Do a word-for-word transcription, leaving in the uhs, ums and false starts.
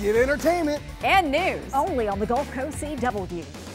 get entertainment and news only on the Gulf Coast C W.